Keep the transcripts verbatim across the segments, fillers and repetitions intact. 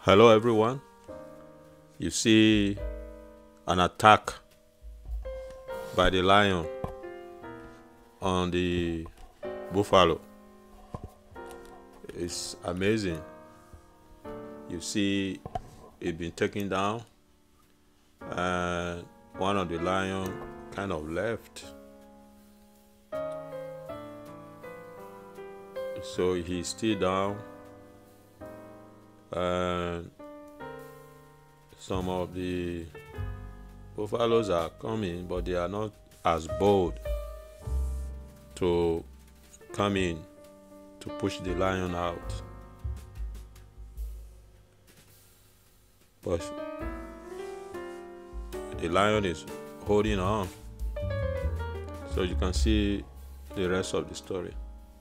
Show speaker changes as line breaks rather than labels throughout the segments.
Hello everyone. You see an attack by the lion on the buffalo. It's amazing. You see it been taken down and one of the lion kind of left. So he's still down, and some of the buffaloes are coming, but they are not as bold to come in to push the lion out. But the lion is holding on, so you can see the rest of the story.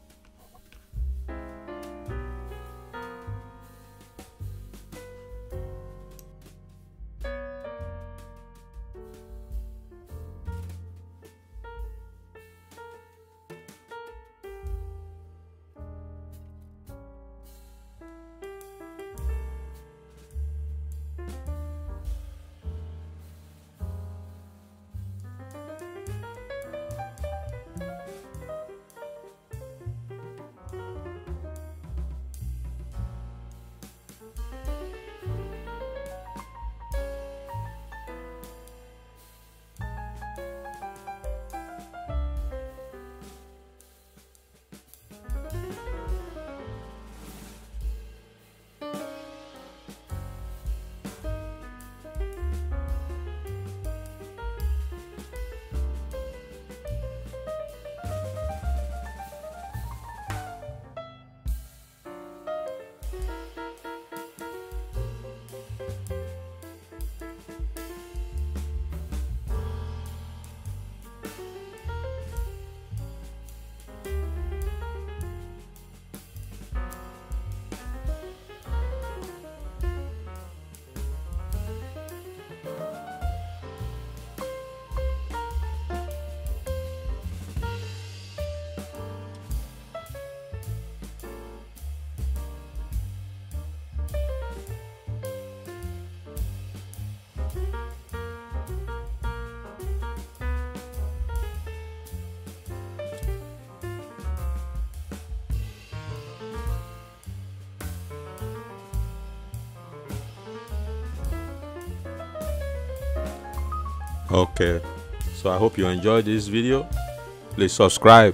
Okay, so I hope you enjoyed this video. Please subscribe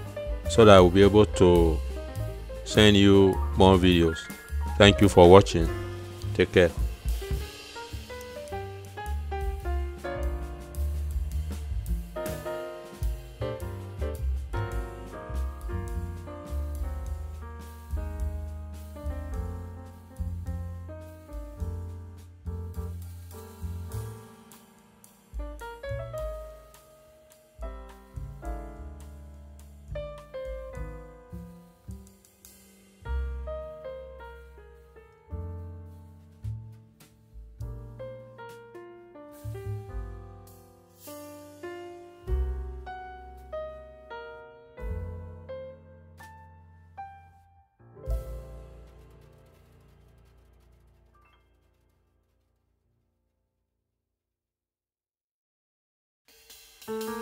so that I will be able to send you more videos. Thank you for watching. Take care.
Thank you.